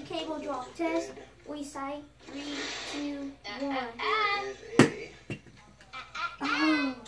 cable drop test. We say 3, 2, 1. Oh.